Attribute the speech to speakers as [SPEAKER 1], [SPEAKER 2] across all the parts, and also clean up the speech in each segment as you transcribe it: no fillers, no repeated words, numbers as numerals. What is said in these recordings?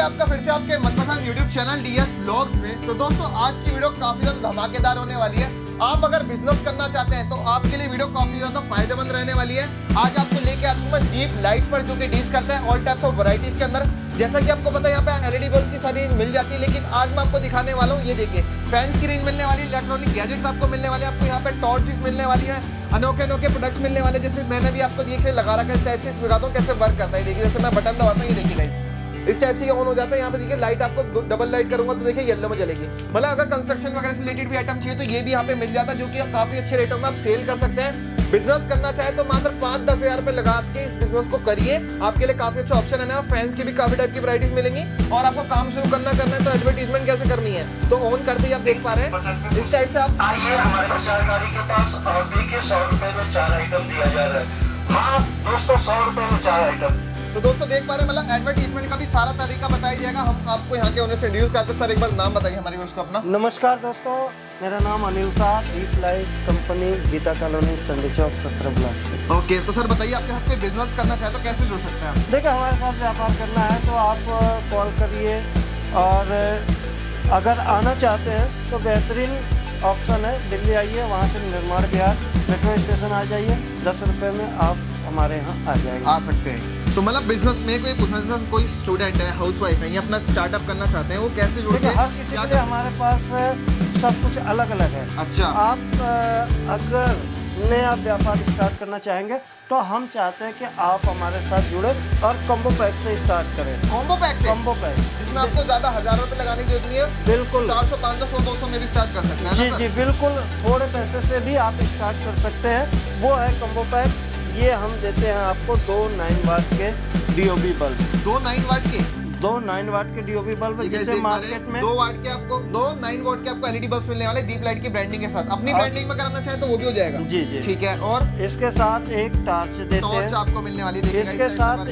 [SPEAKER 1] है आपका फिर से आपके मनपसंद YouTube चैनल DS Vlogs में। तो दोस्तों आज की वीडियो काफी ज्यादा धमाकेदार होने वाली है। आप अगर बिजनेस करना चाहते हैं तो आपके लिए वीडियो काफी ज्यादा फायदेमंद रहने वाली है। आज आपको लेके आता हूं मैं डीप लाइट पर, जो कि डील करता है ऑल टाइप्स ऑफ वैरायटीज के अंदर। जैसा कि आपको पता है यहाँ पे LED बल्ब की सारी मिल जाती है, लेकिन आज मैं आपको दिखाने वाला हूँ, ये देखिए फैंस की रेंज मिलने वाली है, इलेक्ट्रॉनिक गैजेट्स आपको मिलने वाले हैं, आपको यहाँ पे टॉर्चेस मिलने वाली है, अनोखे अनोखे प्रोडक्ट्स मिलने वाले। जैसे मैंने भी आपको देखिए लगा रखा है, इस टाइप से दिखाता हूँ कैसे वर्क करता है। देखिए जैसे मैं बटन दबाता हूँ, ये देखिए गाइस इस टाइप से ये ऑन हो जाता है। यहाँ पे देखिए लाइट आपको डबल लाइट करूंगा तो देखिए येलो में जलेगी। मतलब अगर कंस्ट्रक्शन वगैरह से रिलेटेड भी आइटम चाहिए तो ये भी यहाँ पे मिल जाता है, जो कि काफी अच्छे रेटों में आप सेल कर सकते हैं। बिजनेस करना चाहे तो मात्र 5-10 हज़ार रुपए लगा के इस बिजनेस को करिए, आपके लिए काफी अच्छा ऑप्शन है ना। फैंस की भी काफी टाइप की वैरायटीज मिलेंगी। और आपको काम शुरू करना है तो एडवर्टीजमेंट कैसे करनी है तो ऑन करते ही आप देख पा रहे हैं इस टाइप से आप
[SPEAKER 2] आइए हमारे प्रचारकारी के पास और देखिए 100 रुपए में 4 आइटम दिया जा रहा है। हाँ दोस्तों 100 रुपए में 4 आइटम।
[SPEAKER 1] तो दोस्तों देख पा रहे हैं, मतलब एडवर्टीजमेंट का भी सारा तरीका बताया जाएगा। हम आपको यहाँ के ओनर से इंट्रोड्यूस करते हैं। सर एक बार नाम बताइए हमारे व्यूअर्स को अपना।
[SPEAKER 3] नमस्कार दोस्तों, मेरा नाम Anil Shah, Deep Light company, Geeta colony, Chandi Chowk 17 block से।
[SPEAKER 1] ओके तो सर बताइए आपके साथ कोई बिजनेस करना चाहे तो कैसे जुड़ सकते हैं आप?
[SPEAKER 3] देखिए हमारे साथ व्यापार करना है तो आप कॉल करिए, और अगर आना चाहते हैं तो बेहतरीन ऑप्शन है, दिल्ली आइए, वहाँ से निर्माण बिहार मेट्रो स्टेशन आ जाइए, 10 रुपये में आप हमारे यहाँ आ जाएंगे,
[SPEAKER 1] आ सकते हैं। तो मतलब बिजनेस में कोई पूछना है, कोई स्टूडेंट है, हाउसवाइफ है, या अपना स्टार्टअप करना चाहते हैं, वो कैसे जुड़ते हैं?
[SPEAKER 3] हर किसी के लिए हमारे पास सब कुछ अलग अलग है।
[SPEAKER 1] अच्छा,
[SPEAKER 3] आप अगर नया व्यापार स्टार्ट करना चाहेंगे तो हम चाहते हैं कि आप हमारे साथ जुड़े और कॉम्बो पैक से स्टार्ट करें।
[SPEAKER 1] कॉम्बो पैक से?
[SPEAKER 3] कॉम्बो पैक
[SPEAKER 1] जिसमें आपको ज्यादा हज़ार रुपए लगाने की जरूरत नहीं है।
[SPEAKER 3] बिल्कुल
[SPEAKER 1] 400, 500, 100, 200 में भी स्टार्ट कर सकते हैं।
[SPEAKER 3] जी जी बिल्कुल, थोड़े पैसे से भी आप स्टार्ट कर सकते हैं। वो है कॉम्बो पैक। ये हम देते हैं आपको 2 9 वाट के DOB बल्ब।
[SPEAKER 1] 2 9 वाट के?
[SPEAKER 3] 2 9 वाट के DOB बल्ब, जैसे मार्केट में
[SPEAKER 1] 2 वाट के आपको 2 9 वाट के आपको LED बल्ब मिलने वाले दीप लाइट की ब्रांडिंग के साथ। अपनी ब्रांडिंग में कराना चाहे तो वो भी हो जाएगा।
[SPEAKER 3] जी जी
[SPEAKER 1] ठीक है। और
[SPEAKER 3] इसके साथ एक टॉर्च देते हैं,
[SPEAKER 1] आपको मिलने वाली।
[SPEAKER 3] इसके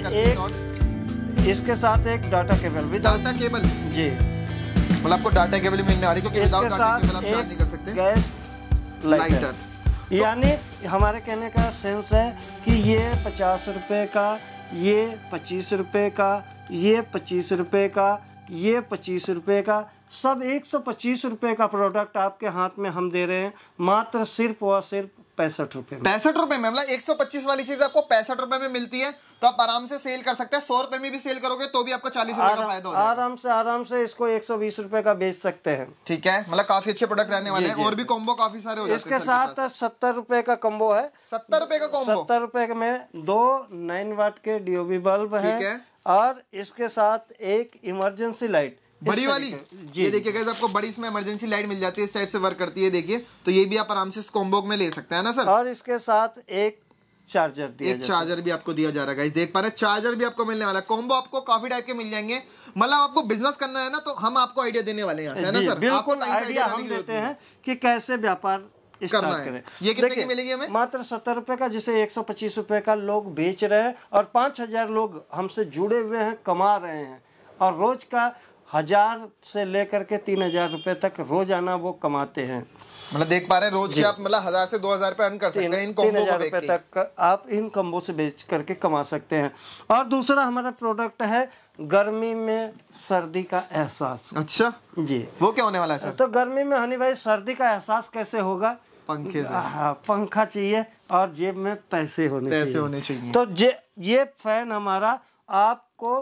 [SPEAKER 3] साथ एक डाटा केबल भी,
[SPEAKER 1] डाटा केबल
[SPEAKER 3] जी,
[SPEAKER 1] मतलब आपको डाटा केबल मिलने वाली, क्योंकि
[SPEAKER 3] इसके साथ एक गैस लाइटर। यानी हमारे कहने का सेंस है कि ये 50 रुपए का, ये 25 रुपए का, ये 25 रुपए का, ये 25 रुपए का, सब 125 रुपए का प्रोडक्ट आपके हाथ में हम दे रहे हैं, मात्र सिर्फ और सिर्फ 65 रुपए में।
[SPEAKER 1] 65 रुपए में? मतलब 125 वाली चीज आपको 65 रुपए में मिलती है, तो आप आराम से सेल कर सकते हैं। 100 रुपए में भी सेल करोगे तो भी आपको 40 रुपए का फायदा होगा।
[SPEAKER 3] आराम से इसको 120 रुपए का बेच सकते हैं।
[SPEAKER 1] ठीक है, मतलब काफी अच्छे प्रोडक्ट रहने वाले हैं। और भी कॉम्बो काफी सारे हो जाते हैं।
[SPEAKER 3] इसके साथ 70 रुपए का कॉम्बो है।
[SPEAKER 1] 70 रुपए का कॉम्बो?
[SPEAKER 3] 70 रुपए में 2 9 वाट के DOB बल्ब है, और इसके साथ एक इमरजेंसी लाइट
[SPEAKER 1] बड़ी वाली। ये देखिए गाइस, आपको बड़ी इसमें इमरजेंसी लाइट मिल जाती है, इस टाइप से वर्क करती है। देखिए तो ये भी आप आराम से इस कॉम्बो में ले सकते हैं ना सर।
[SPEAKER 3] और इसके साथ एक चार्जर दिया,
[SPEAKER 1] एक चार्जर भी आपको दिया जा रहा है गाइस, देख पा रहे हैं। चार्जर भी आपको मिलने वाला है। कॉम्बो आपको काफी टाइप के मिल जाएंगे। मतलब आपको बिजनेस करना है ना तो हम आपको आइडिया देने वाले हैं, है ना सर?
[SPEAKER 3] बिल्कुल आइडिया हम देते हैं कि कैसे व्यापार स्टार्ट करें।
[SPEAKER 1] ये कितने की मिलेगी हमें?
[SPEAKER 3] मात्र 70 रुपए का, जिसे 125 रुपए का लोग बेच रहे हैं, और 5000 लोग हमसे जुड़े हुए हैं, कमा रहे हैं, और रोज का 1000 से लेकर के 3000 रुपए तक रोजाना वो कमाते हैं।
[SPEAKER 1] मतलब देख पा रहे हैं रोज के आप मतलब 1000 से 2000 रुपए अर्न कर सकते हैं इन कॉम्बो को बेच के।
[SPEAKER 3] तक आप इन कॉम्बो से बेच करके कमा सकते हैं। और दूसरा हमारा प्रोडक्ट है गर्मी में सर्दी का एहसास।
[SPEAKER 1] अच्छा
[SPEAKER 3] जी, वो
[SPEAKER 1] क्या होने वाला है सर?
[SPEAKER 3] तो गर्मी में हनी भाई सर्दी का एहसास कैसे होगा?
[SPEAKER 1] पंखे से।
[SPEAKER 3] हाँ, पंखा चाहिए और जेब में पैसे होने चाहिए। तो ये फैन हमारा आपको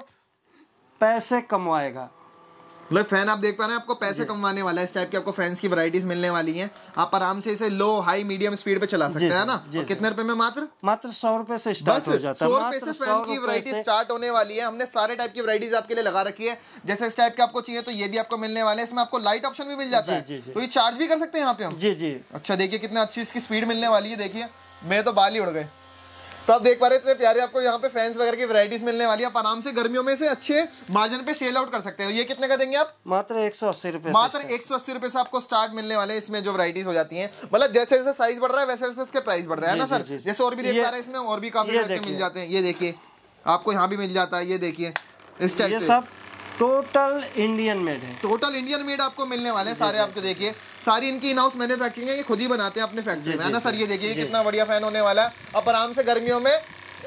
[SPEAKER 3] पैसे कमवाएगा।
[SPEAKER 1] मतलब फैन आप देख पा रहे हैं, आपको पैसे कमाने वाला है। इस टाइप की आपको फैंस की वैरायटीज मिलने वाली हैं। आप आराम से इसे लो, हाई, मीडियम स्पीड पे चला सकते हैं ना। और कितने रुपए में? मात्र 100
[SPEAKER 3] रुपए से स्टार्ट हो जाता है।
[SPEAKER 1] 100 रुपए से फैन की वैरायटी स्टार्ट होने वाली है। हमने सारे टाइप की वैरायटीज आपके लिए लगा रखी है। जैसे इस टाइप के आपको चाहिए तो ये भी आपको मिलने वाले हैं। इसमें आपको लाइट ऑप्शन भी मिल जाता है, तो ये चार्ज भी कर सकते हैं यहाँ पे हम।
[SPEAKER 3] जी जी।
[SPEAKER 1] अच्छा देखिए कितना अच्छी इसकी स्पीड मिलने वाली है। देखिए मेरे तो बाल ही उड़ गए। तो आप देख पा रहे हैं इतने प्यारे आपको यहाँ पे फैंस वगैरह की वैरायटीज मिलने वाली है। आप आराम से गर्मियों में से अच्छे मार्जिन पे सेल आउट कर सकते हो। ये कितने का देंगे आप?
[SPEAKER 3] मात्र 180 रुपए।
[SPEAKER 1] मात्र 180 रुपए से आपको स्टार्ट मिलने वाले हैं। इसमें जो वैरायटीज हो जाती हैं, मतलब जैसे जैसे साइज बढ़ रहा है वैसे वैसे इसके प्राइस बढ़ रहा है ना सर। जैसे और भी देख पा रहे हैं इसमें और भी काफी मिल जाते हैं। ये देखिए आपको यहाँ भी मिल जाता है। ये देखिए इस टाइप से
[SPEAKER 3] टोटल इंडियन मेड है।
[SPEAKER 1] टोटल इंडियन मेड आपको मिलने वाले हैं सारे। आपको देखिए सारी इनकी इन हाउस मैन्युफैक्चरिंग है, ये खुद ही बनाते हैं अपने फैक्ट्री में, है ना सर। ये देखिए कितना बढ़िया फैन होने वाला है। आप आराम से गर्मियों में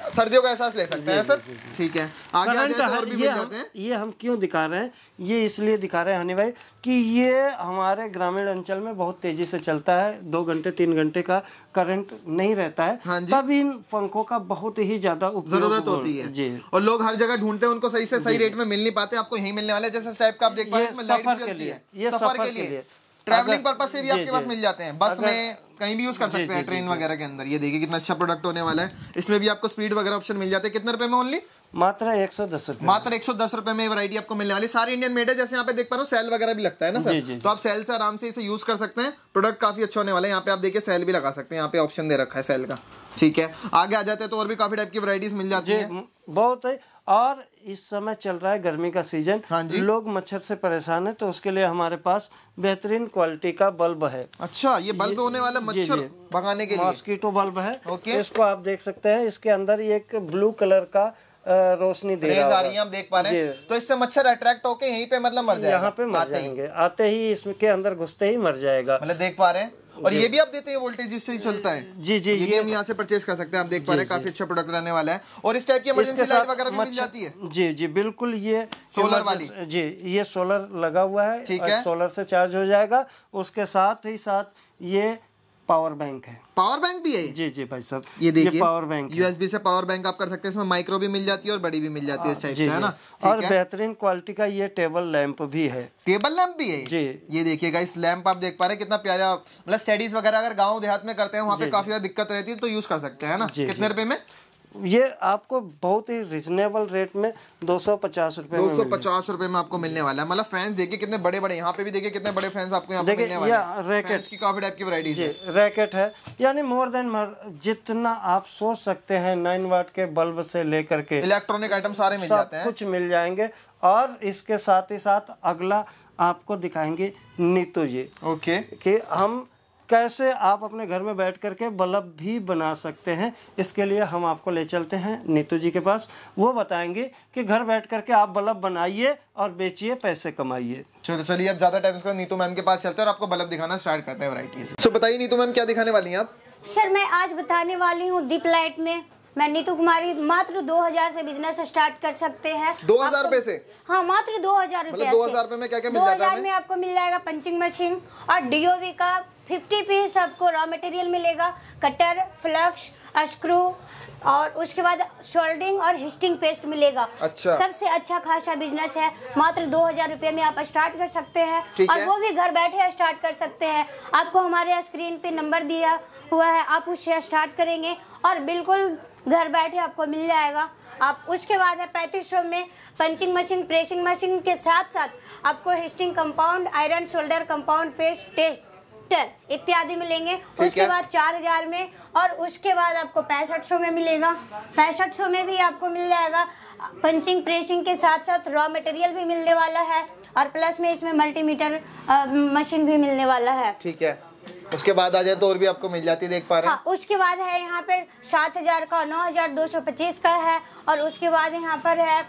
[SPEAKER 1] सर्दियों का एहसास ले सकते हैं सर। ठीक है, आगे आ जाए तो और भी मिल जाते हैं।
[SPEAKER 3] ये हम क्यों दिखा रहे हैं, ये इसलिए दिखा रहे हैं हनी भाई कि ये हमारे ग्रामीण अंचल में बहुत तेजी से चलता है, 2 घंटे 3 घंटे का करंट नहीं रहता है, तब इन पंखों का बहुत ही ज्यादा
[SPEAKER 1] जरूरत होती है जी। और लोग हर जगह ढूंढते हैं, उनको सही से सही रेट में मिल नहीं पाते, आपको यही मिलने वाला है। जैसे इस टाइप का आप देख पा रहे हैं, इसमें लाइट भी जलती है, ये सफर के लिए, ट्रैवलिंग पर्पस से भी आपके पास मिल जाते हैं, बस में कहीं भी यूज कर सकते हैं, ट्रेन वगैरह के अंदर। ये देखिए कितना अच्छा प्रोडक्ट होने वाला है। इसमें भी आपको स्पीड वगैरह ऑप्शन मिल जाते हैं। कितने रुपए में ओनली?
[SPEAKER 3] मात्र 110 रुपए।
[SPEAKER 1] मात्र 110 रुपए में वैरायटी आपको मिलने वाली, सारी इंडियन मेड है। जैसे यहाँ पे देख पा रहे हो सेल वगैरह भी लगता है ना सर, तो आप सेल से आराम से इसे यूज कर सकते हैं। प्रोडक्ट काफी अच्छा होने वाला है। यहाँ पे आप देखिए सेल भी लगा सकते हैं, यहाँ पे ऑप्शन दे रखा है सेल का। ठीक है, आगे आ जाते हैं तो और भी काफी टाइप की वैरायटीज मिल जाती है,
[SPEAKER 3] बहुत है। और इस समय चल रहा है गर्मी का सीजन, लोग मच्छर से परेशान है, तो उसके लिए हमारे पास बेहतरीन क्वालिटी का बल्ब है।
[SPEAKER 1] अच्छा, ये बल्ब होने वाला मच्छर भगाने के लिए,
[SPEAKER 3] मॉस्किटो बल्ब है। इसको आप देख सकते हैं, इसके अंदर एक ब्लू कलर का रोशनी दे रहा है,
[SPEAKER 1] हम देख पा रहे हैं। तो इससे मच्छर अट्रैक्ट होके यहीं पे मतलब मर जाएगा,
[SPEAKER 3] यहाँ पे मर जाएंगे, आते ही इसके अंदर घुसते ही मर जाएगा,
[SPEAKER 1] मतलब देख पा रहे हैं। और ये भी आप देते हैं वोल्टेज जिससे ही चलता है।
[SPEAKER 3] जी जी,
[SPEAKER 1] ये भी हम यहाँ से परचेज कर सकते हैं, आप देख पा रहे हैं। काफी अच्छा प्रोडक्ट रहने वाला है। और इस टाइप की इमरजेंसी लाइट वगैरह भी मिल जाती है।
[SPEAKER 3] जी जी बिल्कुल, ये
[SPEAKER 1] सोलर वाली
[SPEAKER 3] जी, ये सोलर लगा हुआ है। ठीक है, सोलर से चार्ज हो जाएगा। उसके साथ ही साथ ये पावर बैंक है।
[SPEAKER 1] पावर बैंक भी है?
[SPEAKER 3] जी जी भाई साहब,
[SPEAKER 1] ये देखिए
[SPEAKER 3] पावर बैंक,
[SPEAKER 1] यूएसबी से पावर बैंक आप कर सकते हैं। इसमें माइक्रो भी मिल जाती है और बड़ी भी मिल जाती है, इस टाइप से, है ना।
[SPEAKER 3] और बेहतरीन क्वालिटी का ये टेबल लैंप भी है।
[SPEAKER 1] टेबल लैंप भी है
[SPEAKER 3] जी।
[SPEAKER 1] ये देखिएगा, इस लैंप आप देख पा रहे हैं कितना प्यारा, मतलब स्टडीज वगैरह अगर गाँव देहात में करते हैं, वहाँ पे काफी ज्यादा दिक्कत रहती है, तो यूज कर सकते हैं ना। कितने रुपए में?
[SPEAKER 3] ये आपको बहुत ही रिजनेबल रेट में 250 रुपए
[SPEAKER 1] 250 रुपए में आपको मिलने वाला है। मतलब फैंस देखिए कितने बड़े बड़े, यहाँ पे भी देखिए कितने बड़े फैंस आपको यहाँ पे मिलने वाले हैं। रैकेट की काफी टाइप की वैरायटीज है।
[SPEAKER 3] रैकेट है, यानी मोर देन जितना आप सोच सकते हैं, 9 वाट के बल्ब से लेकर के
[SPEAKER 1] इलेक्ट्रॉनिक आइटम सारे मिल जाते हैं,
[SPEAKER 3] कुछ मिल जाएंगे। और इसके साथ ही साथ अगला आपको दिखाएंगे नीतू जी,
[SPEAKER 1] ओके,
[SPEAKER 3] कि हम कैसे आप अपने घर में बैठ करके बल्ब भी बना सकते हैं। इसके लिए हम आपको ले चलते हैं नीतू जी के पास, वो बताएंगे कि घर बैठ करके आप बल्ब बनाइए और बेचिए, पैसे कमाइए।
[SPEAKER 1] चलिए अब ज्यादा टाइम इसको नीतू मैम के पास चलते हैं और आपको बल्ब दिखाना स्टार्ट करते हैं वैरायटीज। सो बताइए नीतू मैम क्या दिखाने वाली हैं आप?
[SPEAKER 4] सर मैं आज बताने वाली हूँ दीप लाइट में। मैं नीतू कुमारी, मात्र 2000 से बिजनेस स्टार्ट कर सकते हैं।
[SPEAKER 1] 2000 रुपए से?
[SPEAKER 4] हाँ, मात्र 2000 रुपए।
[SPEAKER 1] 2000 रुपए में क्या क्या मिल जाता है?
[SPEAKER 4] 2000 में आपको मिल जाएगा पंचिंग मशीन और डीओवी का 50 पीस आपको रॉ मटेरियल मिलेगा, कटर, फ्लक्स, स्क्रू, और उसके बाद सोल्डिंग और हिस्टिंग पेस्ट मिलेगा।
[SPEAKER 1] अच्छा।
[SPEAKER 4] सबसे अच्छा खासा बिजनेस है, मात्र 2000 रुपए में आप स्टार्ट कर सकते हैं, और वो भी घर बैठे स्टार्ट कर सकते हैं। आपको हमारे स्क्रीन पे नंबर दिया हुआ है, आप उससे स्टार्ट करेंगे और बिल्कुल घर बैठे आपको मिल जाएगा। आप उसके बाद है 3500 में पंचिंग मशीन, प्रेसिंग मशीन के साथ साथ आपको हिस्टिंग compound, iron solder compound paste, test इत्यादि मिलेंगे। उसके बाद 4000 में, और उसके बाद आपको 6500 में मिलेगा। 6500 में भी आपको मिल जाएगा पंचिंग प्रेसिंग के साथ साथ रॉ मटेरियल भी मिलने वाला है, और प्लस में इसमें मल्टीमीटर मशीन भी मिलने वाला है।
[SPEAKER 1] ठीक है, उसके बाद आ जाए तो और भी आपको मिल जाती है, देख पा रहे हैं।
[SPEAKER 4] हाँ, उसके बाद है यहाँ पे 7000 का, 9225 का है, और उसके बाद यहाँ पर है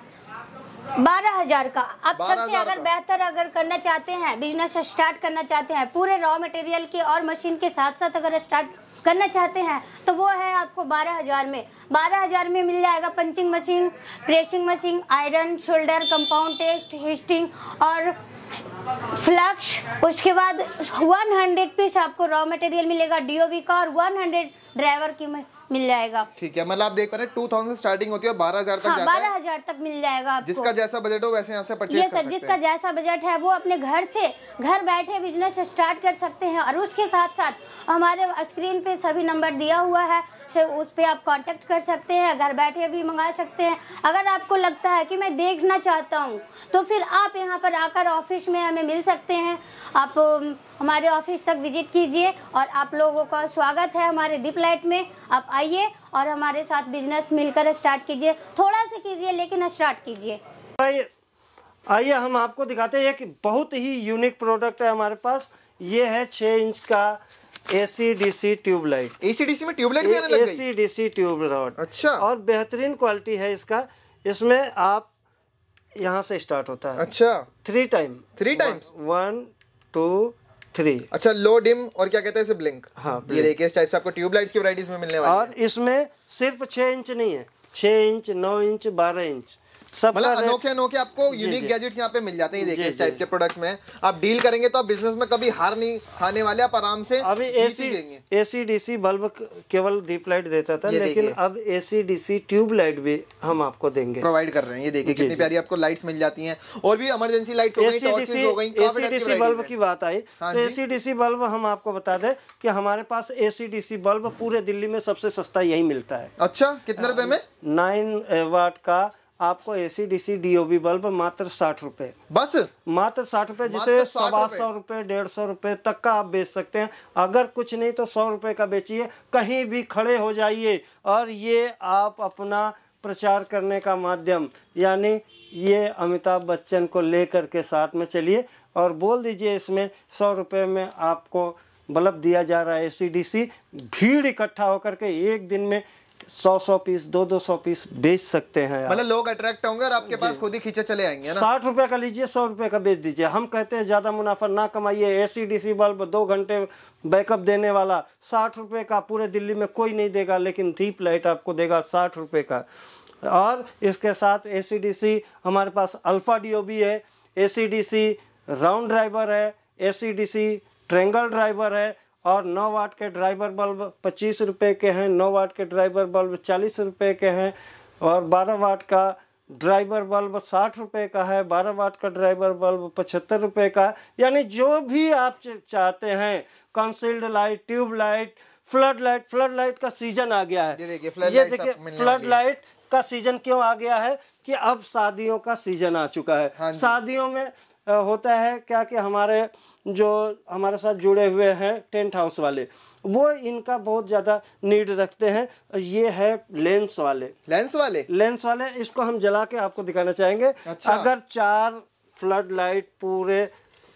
[SPEAKER 4] 12000 का। आप सबसे अगर बेहतर अगर करना चाहते हैं, बिजनेस स्टार्ट करना चाहते हैं, पूरे रॉ मटेरियल के और मशीन के साथ साथ अगर स्टार्ट करना चाहते हैं, तो वो है आपको 12000 में। 12000 में मिल जाएगा punching machine, pressing machine, iron solder compound test, हिस्टिंग और फ्लक्स। उसके बाद 100 पीस आपको रॉ मटेरियल मिलेगा डीओवी का, और 100 ड्राइवर की मिल जाएगा।
[SPEAKER 1] ठीक है, मतलब आप देख पा रहे हैं 2000 से स्टार्टिंग होती है, 12000 तक जाता है।
[SPEAKER 4] 12000 तक मिल जाएगा आपको।
[SPEAKER 1] जिसका जैसा बजट हो वैसे यहाँ से परचेज कर सकते हैं।
[SPEAKER 4] जिसका जैसा बजट है वो अपने घर से घर बैठे बिजनेस स्टार्ट कर सकते हैं। और उसके साथ साथ हमारे स्क्रीन पे सभी नंबर दिया हुआ है, उस पे आप कांटेक्ट कर सकते हैं, घर बैठे भी मंगा सकते हैं। अगर आपको लगता है कि मैं देखना चाहता हूँ, तो फिर आप यहाँ पर आकर ऑफिस में हमें मिल सकते हैं। आप हमारे ऑफिस तक विजिट कीजिए, और आप लोगों का स्वागत है हमारे दीप लाइट में। आप आइए और हमारे साथ बिजनेस मिलकर स्टार्ट कीजिए, थोड़ा सा कीजिए लेकिन स्टार्ट कीजिए।
[SPEAKER 3] आइए हम आपको दिखाते हैं, एक बहुत ही यूनिक प्रोडक्ट है हमारे पास। ये है 6 इंच का AC/DC ट्यूबलाइट।
[SPEAKER 1] AC/DC में ट्यूबलाइट भी आने लग गई?
[SPEAKER 3] AC/DC tube rod.
[SPEAKER 1] अच्छा।
[SPEAKER 3] और बेहतरीन क्वालिटी है इसका। इसमें आप यहाँ से स्टार्ट होता है।
[SPEAKER 1] अच्छा।
[SPEAKER 3] 3 टाइम्स 1 2 3।
[SPEAKER 1] अच्छा, लो डिम और क्या कहते हैं इसे, ब्लिंक।
[SPEAKER 3] हाँ,
[SPEAKER 1] ये देखिए इस टाइप से आपको ट्यूबलाइट्स की वैरायटीज में मिलने वाली है।
[SPEAKER 3] और इसमें सिर्फ 6 इंच नहीं है, 6 इंच, 9 इंच, 12 इंच, सब
[SPEAKER 1] मतलब अनोखे आपको यूनिक गैजेट्स यहाँ पे मिल जाते हैं। देखिए इस टाइप के प्रोडक्ट्स में आप डील करेंगे तो आप बिजनेस में कभी हार नहीं खाने वाले, आप आराम से
[SPEAKER 3] अभी एसी डीसी बल्ब केवल डीप लाइट देता था, लेकिन अब एसी डीसी ट्यूब लाइट भी हम आपको देंगे,
[SPEAKER 1] प्रोवाइड कर रहे हैं। ये देखिए कितनी प्यारी आपको लाइट्स मिल जाती हैं, और भी इमरजेंसी लाइट्स हो गई, टॉर्चेस हो गई,
[SPEAKER 3] एसी डीसी बल्ब की बात आई तो एसी डीसी बल्ब हम आपको बता दें कि हमारे पास एसी डीसी बल्ब पूरे दिल्ली में सबसे सस्ता यही मिलता है।
[SPEAKER 1] अच्छा, कितने रुपए में?
[SPEAKER 3] 9 वाट का आपको एसी डीसी डीओबी बल्ब मात्र 60 रुपए,
[SPEAKER 1] बस
[SPEAKER 3] मात्र 60 रुपए, जिसे 125 रुपए 150 रुपए तक का आप बेच सकते हैं। अगर कुछ नहीं तो 100 रुपए का बेचिए, कहीं भी खड़े हो जाइए और ये आप अपना प्रचार करने का माध्यम, यानी ये अमिताभ बच्चन को लेकर के साथ में चलिए और बोल दीजिए इसमें 100 रुपए में आपको बल्ब दिया जा रहा है एसी डीसी। भीड़ इकट्ठा होकर के एक दिन में 100 पीस 200 पीस बेच सकते हैं।
[SPEAKER 1] मतलब लोग अट्रैक्ट होंगे और आपके पास खुद ही खींचे चले आएंगे ना।
[SPEAKER 3] 60 रुपए का लीजिए, 100 रुपए का बेच दीजिए। हम कहते हैं ज्यादा मुनाफा ना कमाइए। एसी डीसी बल्ब 2 घंटे बैकअप देने वाला 60 रुपए का पूरे दिल्ली में कोई नहीं देगा, लेकिन डीप लाइट आपको देगा 60 रुपए का। और इसके साथ एसी डीसी हमारे पास अल्फा डीओबी है, एसी डीसी राउंड ड्राइवर है, एसी डीसी ट्रायंगल ड्राइवर है, और 9 वाट के ड्राइवर बल्ब 25 रुपए के हैं, 9 वाट के ड्राइवर बल्ब 40 रुपए के हैं, और 12 वाट का ड्राइवर बल्ब 60 रुपए का है, 12 वाट का ड्राइवर बल्ब 75 रुपए का। यानी जो भी आप चाहते हैं, concealed light, tube light, flood light का सीजन आ गया है।
[SPEAKER 1] ये देखिए
[SPEAKER 3] फ्लड लाइट का सीजन क्यों आ गया है कि अब शादियों का सीजन आ चुका है।
[SPEAKER 1] हाँ,
[SPEAKER 3] शादियों में होता है क्या कि हमारे जो हमारे साथ जुड़े हुए हैं टेंट हाउस वाले, वो इनका बहुत ज्यादा नीड रखते हैं। ये है लेंस वाले, इसको हम जला के आपको दिखाना चाहेंगे।
[SPEAKER 1] अच्छा।
[SPEAKER 3] अगर 4 फ्लड लाइट पूरे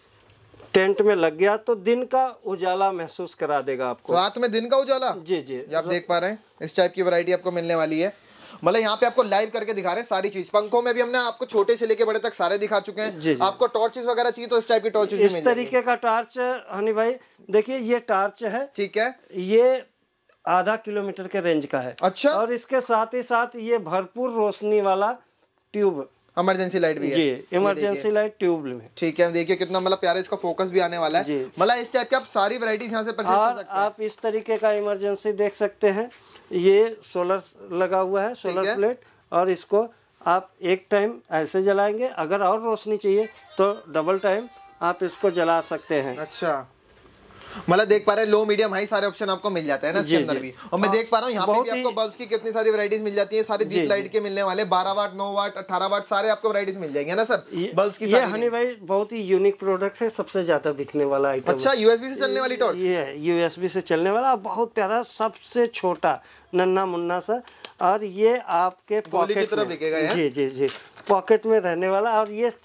[SPEAKER 3] टेंट में लग गया तो दिन का उजाला महसूस करा देगा आपको।
[SPEAKER 1] रात में दिन का उजाला?
[SPEAKER 3] जी
[SPEAKER 1] आप देख पा रहे हैं इस टाइप की वैरायटी आपको मिलने वाली है। मतलब यहाँ पे आपको लाइव करके दिखा रहे हैं सारी चीज। पंखों में भी हमने आपको छोटे से लेके बड़े तक सारे दिखा चुके हैं।
[SPEAKER 3] जी।
[SPEAKER 1] आपको टॉर्चेस वगैरह चाहिए तो इस टाइप की टॉर्चेस
[SPEAKER 3] इस तरीके का टॉर्च हनी भाई देखिए, ये टॉर्च है,
[SPEAKER 1] ठीक है,
[SPEAKER 3] ये आधा किलोमीटर के रेंज का है।
[SPEAKER 1] अच्छा।
[SPEAKER 3] और इसके साथ ही साथ ये भरपूर रोशनी वाला ट्यूब,
[SPEAKER 1] इमरजेंसी लाइट भी है।
[SPEAKER 3] जी, इमरजेंसी लाइट ट्यूब में,
[SPEAKER 1] ठीक है। देखिए कितना मतलब प्यारा इसका फोकस भी आने वाला है। मतलब इस टाइप के आप सारी वैरायटीज यहाँ से परचेज कर सकते हैं।
[SPEAKER 3] आप इस तरीके का इमरजेंसी देख सकते हैं। ये सोलर लगा हुआ है, सोलर प्लेट, और इसको आप एक टाइम ऐसे जलाएंगे। अगर और रोशनी चाहिए तो डबल टाइम आप इसको जला सकते हैं।
[SPEAKER 1] अच्छा, मतलब देख पा रहे हैं लो मीडियम हाई सारे ऑप्शन आपको मिल जाते हैं ना इसके अंदर भी। और मैं देख पा रहा हूँ यहाँ पे भी आपको बल्ब्स की कितनी सारी वैरायटीज मिल जाती है। सारी डीप लाइट के मिलने वाले 12 वाट 9 वाट 18 वाट सारे आपको वैरायटीज मिल जाएंगे ना सर बल्ब्स की।
[SPEAKER 3] ये हनी भाई बहुत ही यूनिक प्रोडक्ट है, सबसे ज्यादा बिकने वाला आइटम।
[SPEAKER 1] अच्छा, यूएसबी से चलने वाली टॉर्च?
[SPEAKER 3] ये यूएसबी से चलने वाला बहुत प्यारा, सबसे छोटा नन्ना मुन्ना सा, और ये आपके पॉकेट की तरफ
[SPEAKER 1] दिखेगा।
[SPEAKER 3] जी, पॉकेट में रहने वाला। और ये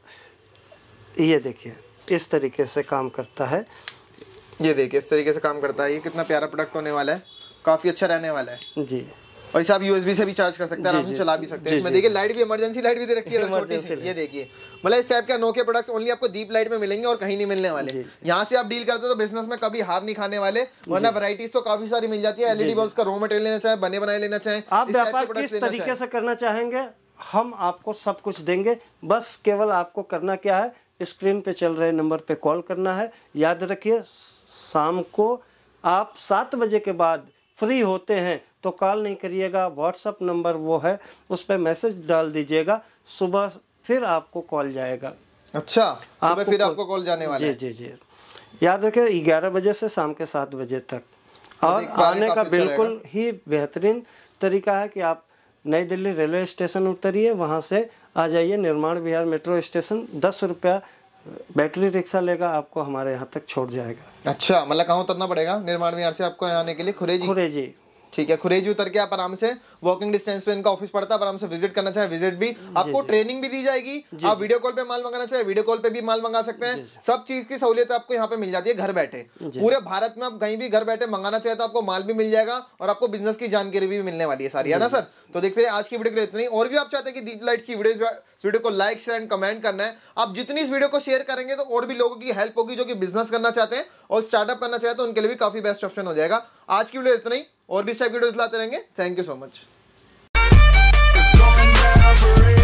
[SPEAKER 3] सिर्फ ये देखिए इस तरीके से काम करता है।
[SPEAKER 1] ये देखिए इस तरीके से काम करता है। ये कितना प्यारा प्रोडक्ट होने वाला है, काफी अच्छा रहने वाला है
[SPEAKER 3] जी।
[SPEAKER 1] और इसे आप यूएसबी से भी चार्ज कर सकते हैं, आराम से चला भी सकते हैं। इसमें देखिए लाइट भी, इमरजेंसी लाइट भी दे रखी है छोटी सी। ये देखिए मतलब इस टाइप के अनोखे प्रोडक्ट्स ओनली आपको डीप लाइट में मिलेंगे और कहीं नहीं मिलने वाले। यहाँ से आप डील करते हो तो बिजनेस में कभी हार नहीं खाने वाले, वरना वैरायटीज तो काफी सारी मिल जाती है। एलईडी बल्ब्स का रॉ मटेरियल लेना चाहे, बने बनाए लेना चाहे,
[SPEAKER 3] आप व्यापार किस तरीके से करना चाहेंगे हम आपको सब कुछ देंगे। बस केवल आपको करना क्या है, स्क्रीन पे चल रहे नंबर पे कॉल करना है। याद रखिए शाम को आप 7 बजे के बाद फ्री होते हैं तो कॉल नहीं करिएगा। व्हाट्सअप नंबर वो है, उस पर मैसेज डाल दीजिएगा, सुबह फिर आपको कॉल जाएगा।
[SPEAKER 1] अच्छा, सुबह फिर आपको कॉल जाने वाला है?
[SPEAKER 3] जी। याद रखिए 11 बजे से शाम के 7 बजे तक। और आने का बिल्कुल ही बेहतरीन तरीका है कि आप नई दिल्ली रेलवे स्टेशन उतरिए, वहाँ से आ जाइए निर्माण विहार मेट्रो स्टेशन। 10 रुपया बैटरी रिक्शा लेगा, आपको हमारे यहाँ तक छोड़ जाएगा।
[SPEAKER 1] अच्छा, मतलब कहाँ उतरना पड़ेगा निर्माण विहार से आपको यहाँ आने के लिए? खुरेजी। ठीक है, खुरेजी उतर के आप आराम से वॉकिंग डिस्टेंस पे इनका ऑफिस पड़ता है, आराम से विजिट करना चाहे विजिट भी। आपको ट्रेनिंग भी दी जाएगी। आप वीडियो कॉल पे माल मंगाना चाहे वीडियो कॉल पे भी माल मंगा सकते हैं। सब चीज की सहूलियत आपको यहाँ पे मिल जाती है घर बैठे। पूरे भारत में आप कहीं भी घर बैठे मंगाना चाहे तो आपको माल भी मिल जाएगा और आपको बिजनेस की जानकारी भी मिलने वाली है सारी, है ना सर? तो देखते हैं आज की वीडियो के लिए इतना ही। और भी आप चाहते हैं कि डीप लाइट की वीडियो को लाइक शेयर एंड कमेंट करना है, आप जितनी इस वीडियो को शेयर करेंगे तो और भी लोगों की हेल्प होगी जो कि बिजनेस करना चाहते हैं और स्टार्टअप करना चाहते हैं, तो उनके लिए भी काफी बेस्ट ऑप्शन हो जाएगा। आज की वीडियो इतना ही, और भी इस टाइप वीडियोस लाते रहेंगे। Thank you so much.
[SPEAKER 5] never end.